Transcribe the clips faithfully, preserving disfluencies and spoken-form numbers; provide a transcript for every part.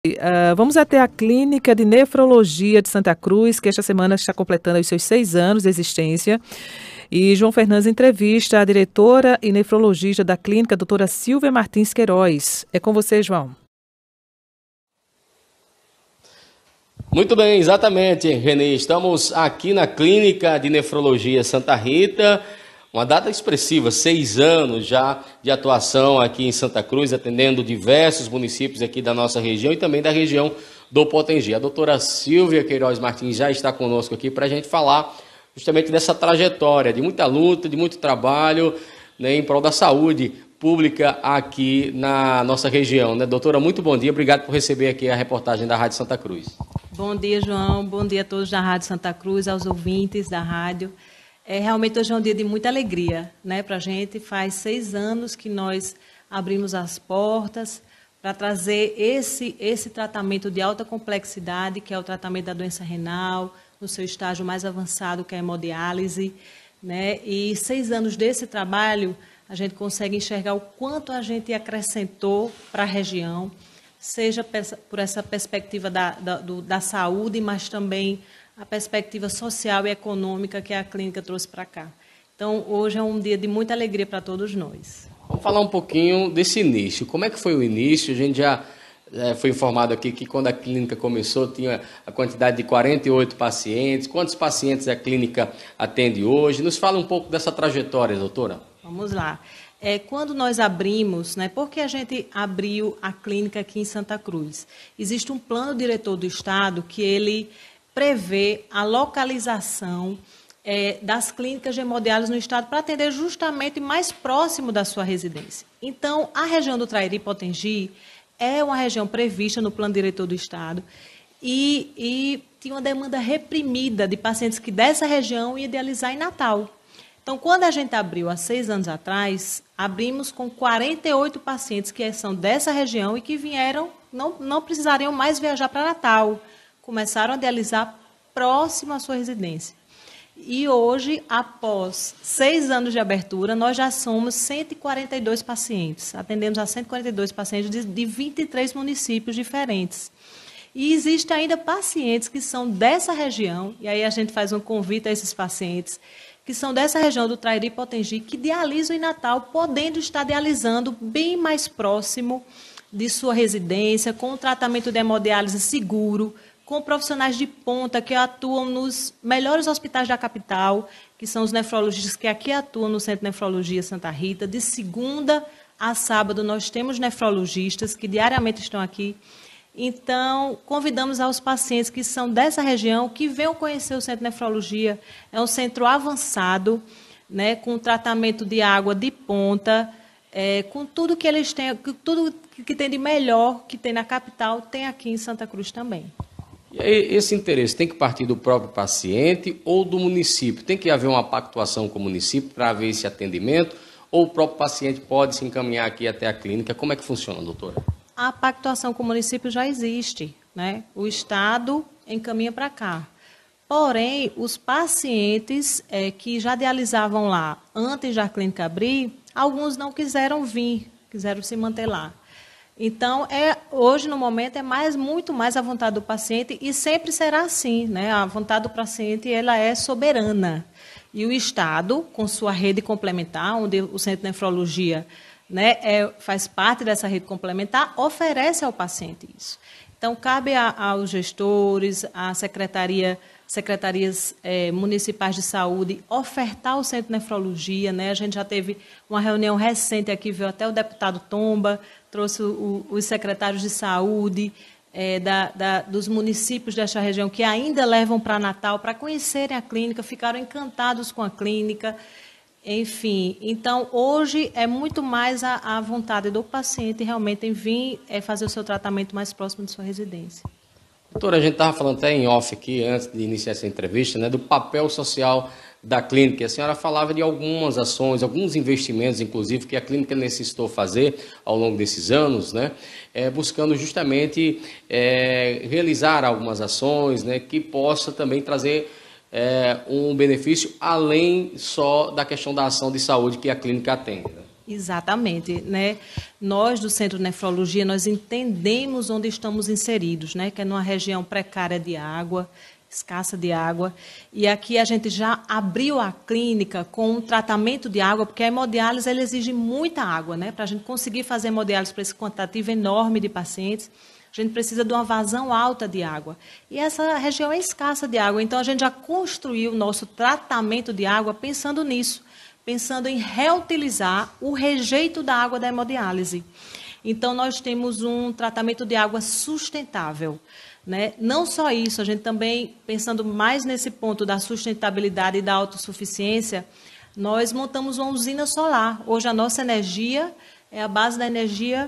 Uh, vamos até a Clínica de Nefrologia de Santa Cruz, que esta semana está completando os seus seis anos de existência. E João Fernandes entrevista a diretora e nefrologista da clínica, a doutora Silvia Martins Queiroz. É com você, João. Muito bem, exatamente, Renê. Estamos aqui na Clínica de Nefrologia Santa Rita. Uma data expressiva, seis anos já de atuação aqui em Santa Cruz, atendendo diversos municípios aqui da nossa região e também da região do Potengi. A doutora Silvia Queiroz Martins já está conosco aqui para a gente falar justamente dessa trajetória, de muita luta, de muito trabalho, né, em prol da saúde pública aqui na nossa região. Né? Doutora, muito bom dia, obrigado por receber aqui a reportagem da Rádio Santa Cruz. Bom dia, João, bom dia a todos da Rádio Santa Cruz, aos ouvintes da rádio. É, realmente hoje é um dia de muita alegria, né, para a gente. Faz seis anos que nós abrimos as portas para trazer esse, esse tratamento de alta complexidade, que é o tratamento da doença renal, no seu estágio mais avançado, que é a hemodiálise. Né? E seis anos desse trabalho, a gente consegue enxergar o quanto a gente acrescentou para a região, seja por essa perspectiva da, da, do, da saúde, mas também a perspectiva social e econômica que a clínica trouxe para cá. Então, hoje é um dia de muita alegria para todos nós. Vamos falar um pouquinho desse início. Como é que foi o início? A gente já é, foi informado aqui que quando a clínica começou tinha a quantidade de quarenta e oito pacientes. Quantos pacientes a clínica atende hoje? Nos fala um pouco dessa trajetória, doutora. Vamos lá. É, quando nós abrimos, né, por que a gente abriu a clínica aqui em Santa Cruz? Existe um plano diretor do Estado que ele prevê a localização é, das clínicas de hemodiálise no estado para atender justamente mais próximo da sua residência. Então, a região do Trairi-Potengi é uma região prevista no plano diretor do estado e, e tinha uma demanda reprimida de pacientes que dessa região iam dialisar em Natal. Então, quando a gente abriu há seis anos atrás, abrimos com quarenta e oito pacientes que são dessa região e que vieram, não, não precisariam mais viajar para Natal. Começaram a dialisar próximo à sua residência. E hoje, após seis anos de abertura, nós já somos cento e quarenta e dois pacientes. Atendemos a cento e quarenta e dois pacientes de, de vinte e três municípios diferentes. E existem ainda pacientes que são dessa região, e aí a gente faz um convite a esses pacientes, que são dessa região do Trairi-Potengi, que dialisam em Natal, podendo estar dialisando bem mais próximo de sua residência, com um tratamento de hemodiálise seguro, com profissionais de ponta que atuam nos melhores hospitais da capital, que são os nefrologistas que aqui atuam no Centro de Nefrologia Santa Rita. De segunda a sábado, nós temos nefrologistas que diariamente estão aqui. Então, convidamos aos pacientes que são dessa região, que venham conhecer o Centro de Nefrologia. É um centro avançado, né, com tratamento de água de ponta, é, com tudo que eles têm, tudo que tem de melhor que tem na capital, tem aqui em Santa Cruz também. E aí, esse interesse tem que partir do próprio paciente ou do município? Tem que haver uma pactuação com o município para haver esse atendimento? Ou o próprio paciente pode se encaminhar aqui até a clínica? Como é que funciona, doutora? A pactuação com o município já existe, né? O Estado encaminha para cá. Porém, os pacientes é, que já dialisavam lá antes da clínica abrir, alguns não quiseram vir, quiseram se manter lá. Então, é, hoje, no momento, é mais, muito mais a vontade do paciente e sempre será assim, né? A vontade do paciente ela é soberana. E o Estado, com sua rede complementar, onde o Centro de Nefrologia, né, é, faz parte dessa rede complementar, oferece ao paciente isso. Então, cabe a, aos gestores, à secretaria, secretarias é, municipais de saúde, ofertar o Centro de Nefrologia. Né? A gente já teve uma reunião recente aqui, viu até o deputado Tomba, trouxe o, os secretários de saúde é, da, da, dos municípios desta região que ainda levam para Natal para conhecerem a clínica, ficaram encantados com a clínica. Enfim, então, hoje é muito mais a, a vontade do paciente realmente em vir é, fazer o seu tratamento mais próximo de sua residência. Doutora, a gente estava falando até em off aqui, antes de iniciar essa entrevista, né, do papel social da clínica. A senhora falava de algumas ações, alguns investimentos, inclusive, que a clínica necessitou fazer ao longo desses anos, né, é, buscando justamente é, realizar algumas ações, né, que possa também trazer é, um benefício além só da questão da ação de saúde que a clínica atende. Né? Exatamente, né? Nós do Centro de Nefrologia, nós entendemos onde estamos inseridos, né? Que é numa região precária de água, escassa de água, e aqui a gente já abriu a clínica com um tratamento de água, porque a hemodiálise ela exige muita água, né? Para a gente conseguir fazer hemodiálise para esse quantitativo enorme de pacientes, a gente precisa de uma vazão alta de água. E essa região é escassa de água, então a gente já construiu o nosso tratamento de água pensando nisso, pensando em reutilizar o rejeito da água da hemodiálise. Então, nós temos um tratamento de água sustentável, né? Não só isso, a gente também, pensando mais nesse ponto da sustentabilidade e da autossuficiência, nós montamos uma usina solar. Hoje, a nossa energia é a base da energia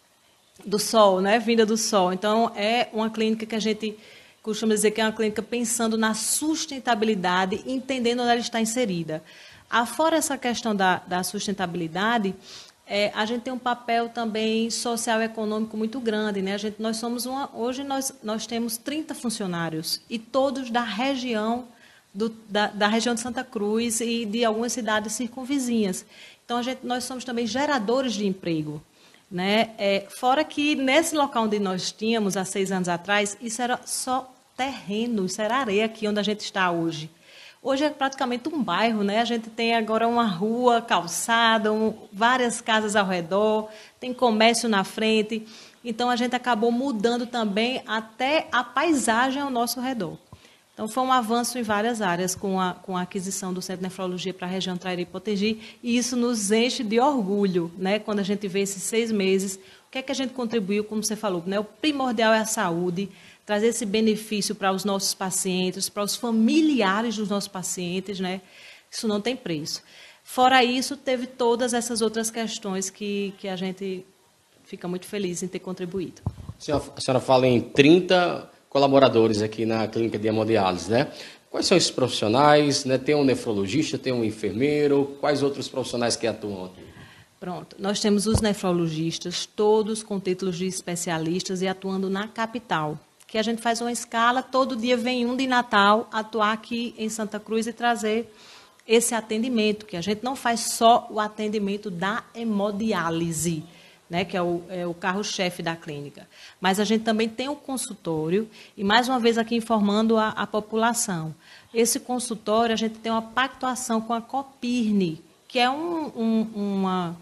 do sol, né? Vinda do sol. Então, é uma clínica que a gente costuma dizer que é uma clínica pensando na sustentabilidade, entendendo onde ela está inserida. Afora essa questão da, da sustentabilidade, é, a gente tem um papel também social e econômico muito grande, né? A gente, nós somos uma, hoje nós, nós temos trinta funcionários, e todos da região, do, da, da região de Santa Cruz e de algumas cidades circunvizinhas. Então, a gente, nós somos também geradores de emprego, né? É, fora que nesse local onde nós tínhamos, há seis anos atrás, isso era só terreno, isso era areia aqui onde a gente está hoje. Hoje é praticamente um bairro, né? A gente tem agora uma rua, calçada, um, várias casas ao redor, tem comércio na frente. Então, a gente acabou mudando também até a paisagem ao nosso redor. Então, foi um avanço em várias áreas com a, com a aquisição do Centro de Nefrologia para a região Trairi e Potengi, e isso nos enche de orgulho, né? Quando a gente vê esses seis meses, o que é que a gente contribuiu, como você falou, né? O primordial é a saúde, trazer esse benefício para os nossos pacientes, para os familiares dos nossos pacientes, né? Isso não tem preço. Fora isso, teve todas essas outras questões que, que a gente fica muito feliz em ter contribuído. A senhora, a senhora fala em trinta colaboradores aqui na clínica de hemodiálise, né? Quais são esses profissionais? Né? Tem um nefrologista, tem um enfermeiro, quais outros profissionais que atuam aqui? Pronto, nós temos os nefrologistas, todos com títulos de especialistas e atuando na capital, que a gente faz uma escala, todo dia vem um de Natal atuar aqui em Santa Cruz e trazer esse atendimento, que a gente não faz só o atendimento da hemodiálise, né, que é o, é o carro-chefe da clínica, mas a gente também tem um consultório, e mais uma vez aqui informando a, a população, esse consultório a gente tem uma pactuação com a Copirne, que é um, um, uma...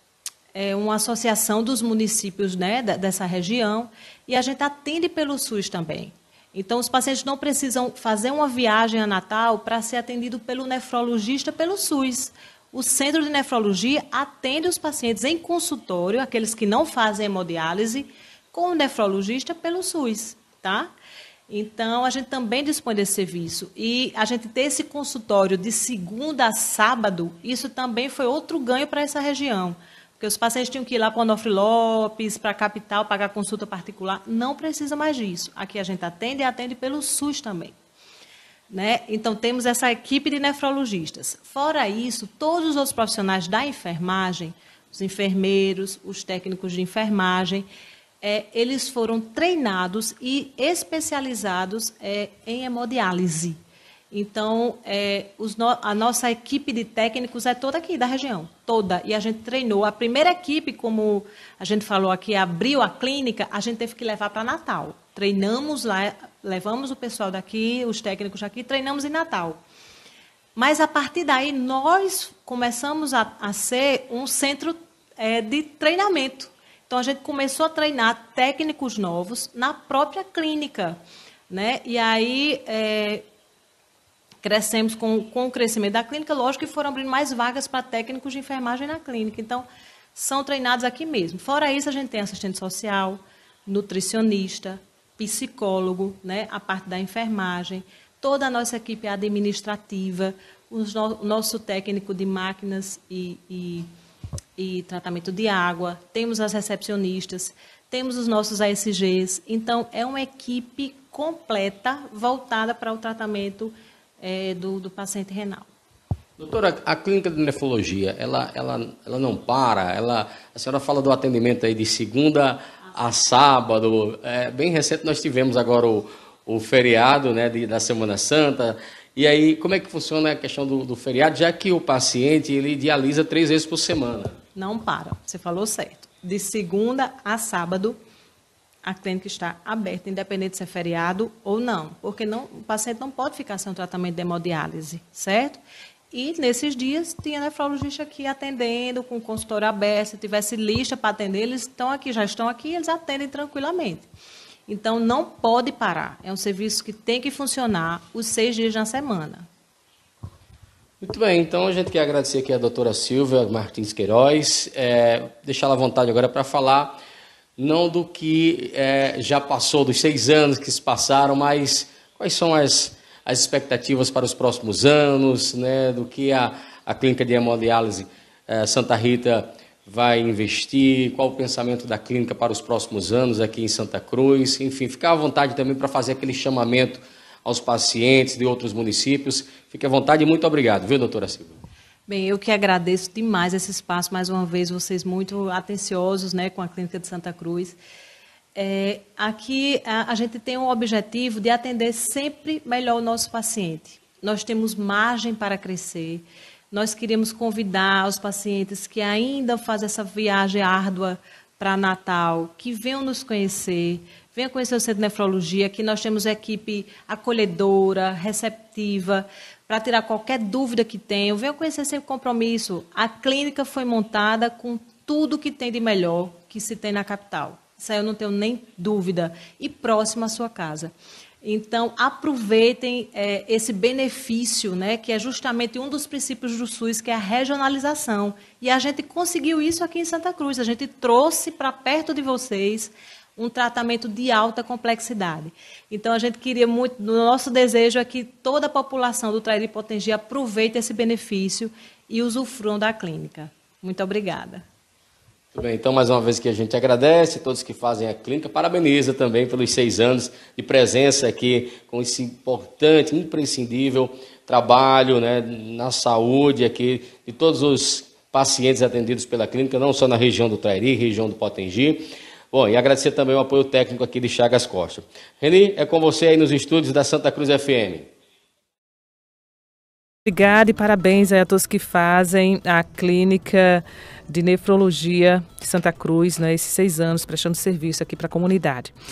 é uma associação dos municípios, né, dessa região, e a gente atende pelo SUS também. Então, os pacientes não precisam fazer uma viagem a Natal para ser atendido pelo nefrologista pelo SUS. O Centro de Nefrologia atende os pacientes em consultório, aqueles que não fazem hemodiálise, com o nefrologista pelo SUS, tá? Então, a gente também dispõe desse serviço. E a gente ter esse consultório de segunda a sábado, isso também foi outro ganho para essa região. Porque os pacientes tinham que ir lá para o Onofre Lopes, para a capital, pagar consulta particular. Não precisa mais disso. Aqui a gente atende e atende pelo SUS também. Né? Então, temos essa equipe de nefrologistas. Fora isso, todos os outros profissionais da enfermagem, os enfermeiros, os técnicos de enfermagem, é, eles foram treinados e especializados é, em hemodiálise. Então, é, os no, a nossa equipe de técnicos é toda aqui da região, toda. E a gente treinou. A primeira equipe, como a gente falou aqui, abriu a clínica, a gente teve que levar para Natal. Treinamos lá, levamos o pessoal daqui, os técnicos daqui, treinamos em Natal. Mas, a partir daí, nós começamos a, a ser um centro é, de treinamento. Então, a gente começou a treinar técnicos novos na própria clínica, né? E aí... É, crescemos com, com o crescimento da clínica, lógico que foram abrindo mais vagas para técnicos de enfermagem na clínica. Então, são treinados aqui mesmo. Fora isso, a gente tem assistente social, nutricionista, psicólogo, né, a parte da enfermagem, toda a nossa equipe administrativa, os no, o nosso técnico de máquinas e, e, e tratamento de água, temos as recepcionistas, temos os nossos A S Gs. Então, é uma equipe completa voltada para o tratamento É, do, do paciente renal. Doutora, a clínica de nefrologia, ela, ela, ela não para, ela, a senhora fala do atendimento aí de segunda a sábado, é, bem recente nós tivemos agora o, o feriado, né, de, da Semana Santa, e aí como é que funciona a questão do, do feriado, já que o paciente ele dialisa três vezes por semana? Não para, você falou certo. De segunda a sábado, a clínica está aberta, independente se é feriado ou não, porque não, o paciente não pode ficar sem um tratamento de hemodiálise, certo? E nesses dias tinha nefrologista aqui atendendo, com o consultório aberto, se tivesse lista para atender, eles estão aqui, já estão aqui, eles atendem tranquilamente. Então, não pode parar, é um serviço que tem que funcionar os seis dias na semana. Muito bem, então a gente quer agradecer aqui a doutora Silvia Martins Queiroz, é, deixá-la à vontade agora para falar, não do que é, já passou, dos seis anos que se passaram, mas quais são as, as expectativas para os próximos anos, né, do que a, a clínica de hemodiálise é, Santa Rita vai investir, qual o pensamento da clínica para os próximos anos aqui em Santa Cruz, enfim, ficar à vontade também para fazer aquele chamamento aos pacientes de outros municípios. Fique à vontade e muito obrigado, viu, doutora Silvia? Bem, eu que agradeço demais esse espaço, mais uma vez, vocês muito atenciosos, né, com a Clínica de Santa Cruz. É, aqui a, a gente tem o objetivo de atender sempre melhor o nosso paciente. Nós temos margem para crescer. Nós queríamos convidar os pacientes que ainda fazem essa viagem árdua para Natal, que venham nos conhecer, venham conhecer o Centro de Nefrologia, que nós temos equipe acolhedora, receptiva, para tirar qualquer dúvida que tenham. Venham conhecer sem compromisso. A clínica foi montada com tudo que tem de melhor que se tem na capital. Isso aí eu não tenho nem dúvida. E próximo à sua casa. Então, aproveitem é, esse benefício, né, que é justamente um dos princípios do SUS, que é a regionalização. E a gente conseguiu isso aqui em Santa Cruz. A gente trouxe para perto de vocês um tratamento de alta complexidade. Então, a gente queria muito, o nosso desejo é que toda a população do Trairi Potengi aproveite esse benefício e usufruam da clínica. Muito obrigada. Muito bem, então mais uma vez que a gente agradece a todos que fazem a clínica, parabeniza também pelos seis anos de presença aqui com esse importante, imprescindível trabalho, né, na saúde aqui de todos os pacientes atendidos pela clínica, não só na região do Trairi, região do Potengi. Bom, e agradecer também o apoio técnico aqui de Chagas Costa. Reni, é com você aí nos estúdios da Santa Cruz F M. Obrigada e parabéns a todos que fazem a clínica de nefrologia de Santa Cruz, né, esses seis anos prestando serviço aqui para a comunidade.